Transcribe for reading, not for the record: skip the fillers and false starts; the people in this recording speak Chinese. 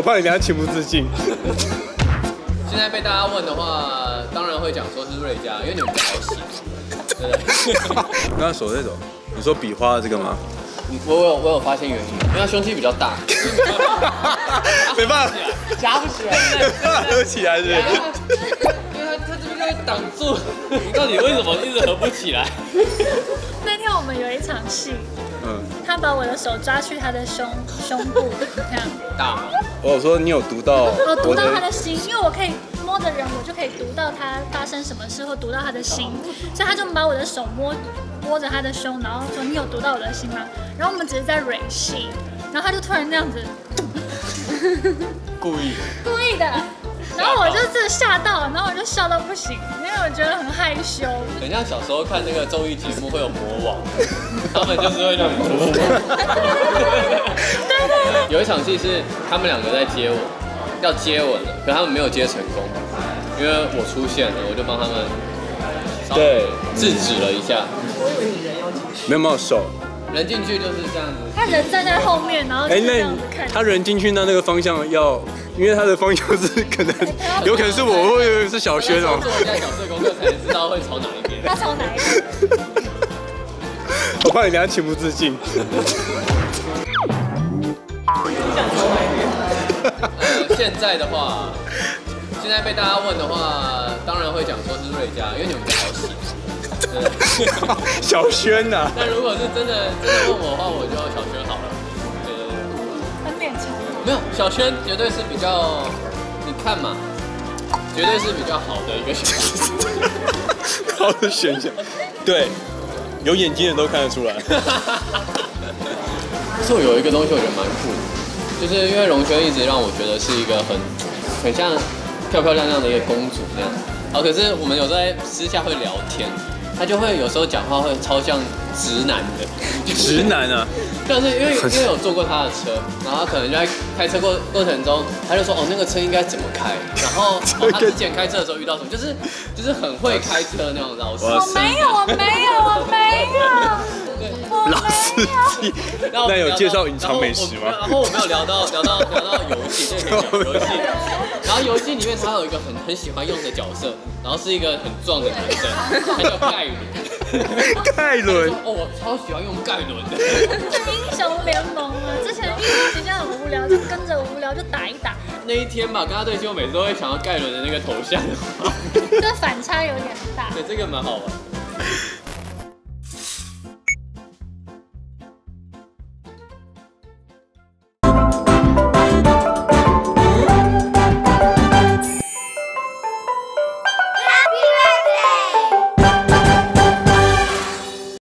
我怕你等下情不自禁。 现在被大家问的话，当然会讲说是瑞佳，因为你们比较好写，对不对？ 刚刚手这种，你说比划这个吗？ 我有发现原因，因为他胸肌比较大， 没办法， 夹不起来， 合起来是。 因为他这边就会挡住，你到底为什么一直合不起来？ 那天我们有一场戏，他把我的手抓去他的胸部，这样。 大吗？ 我说你有读到， 读到他的心，因为我可以摸着人，我就可以读到他发生什么事，或读到他的心，所以他就把我的手摸着他的胸，然后说你有读到我的心吗？然后我们只是在蕊戏，然后他就突然那样子， 故意的。然后我就是吓到，然后我就笑到不行，因为我觉得很害羞。 很像小时候看那个综艺节目会有魔王，他们就是会让你魔王。有一场戏是他们两个在接吻，要接吻了，可他们没有接成功，因为我出现了，我就帮他们对制止了一下。 没有手。 人进去就是这样子。 他人站在后面，然后就这样子看。 他人进去那个方向要，因为他的方向是可能，有可能是我，或者是小轩哦。 做一下角色功课才知道会朝哪一边。 他朝哪一边？ 我怕你等下情不自禁。 现在的话，现在被大家问的话，当然会讲说是瑞佳，因为你们比较好写。 小轩呐。 但如果是真的问我的话，我就要小轩好了。 很勉强。 没有，小轩绝对是比较，你看嘛，绝对是比较好的一个选项。 好的选项，对，有眼睛的都看得出来。 可是我有一个东西我觉得蛮酷的，就是因为荣轩一直让我觉得是一个很像漂漂亮亮的一个公主那样。可是我们有时候在私下会聊天。他就会有时候讲话会超像直男的， 直男啊， 就是因为有坐过他的车，然后他可能就在开车过程中，他就说那个车应该怎么开，然后他之前开车的时候遇到什么，就是很会开车那种老司机。 我没有。 老司机。那有介绍隐藏美食吗？ 然后我们有聊到游戏，这个游戏。然后游戏里面他有一个很喜欢用的角色，然后是一个很壮的男生，他叫盖伦。 盖伦。 我超喜欢用盖伦的。 英雄联盟啊，之前遇到人家很无聊，就跟着无聊就打一打。 那一天吧，跟他对戏，我每次都会想到盖伦的那个头像。 这反差有点大。 对，这个蛮好玩。